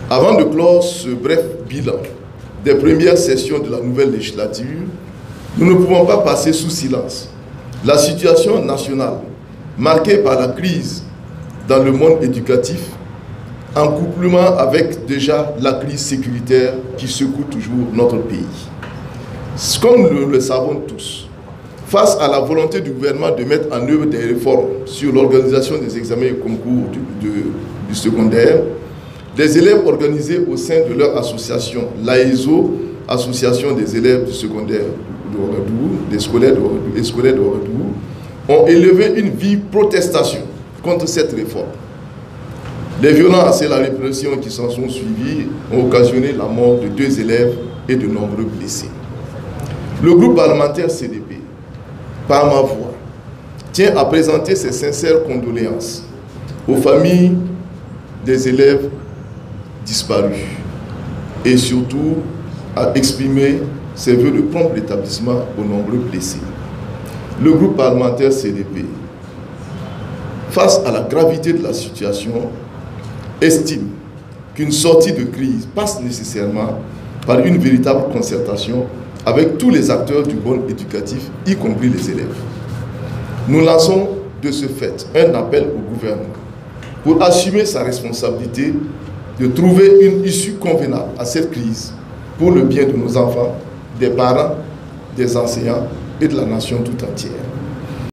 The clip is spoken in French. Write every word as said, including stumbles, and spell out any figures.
Avant de clore ce bref bilan des premières sessions de la nouvelle législature, nous ne pouvons pas passer sous silence la situation nationale marquée par la crise dans le monde éducatif, en couplement avec déjà la crise sécuritaire qui secoue toujours notre pays. Comme nous le savons tous, face à la volonté du gouvernement de mettre en œuvre des réformes sur l'organisation des examens et concours du, de, du secondaire, les élèves organisés au sein de leur association, l'A E S O, Association des élèves du secondaire de Ouagadougou, des scolaires de Ouagadougou et scolaires de Ouagadougou, ont élevé une vive protestation contre cette réforme. Les violences et la répression qui s'en sont suivies ont occasionné la mort de deux élèves et de nombreux blessés. Le groupe parlementaire C D P, par ma voix, tient à présenter ses sincères condoléances aux familles des élèves disparus et surtout à exprimer ses vœux de prompt rétablissement aux nombreux blessés. Le groupe parlementaire C D P, face à la gravité de la situation, estime qu'une sortie de crise passe nécessairement par une véritable concertation avec tous les acteurs du monde éducatif, y compris les élèves. Nous lançons de ce fait un appel au gouvernement pour assumer sa responsabilité de trouver une issue convenable à cette crise pour le bien de nos enfants, des parents, des enseignants et de la nation tout entière.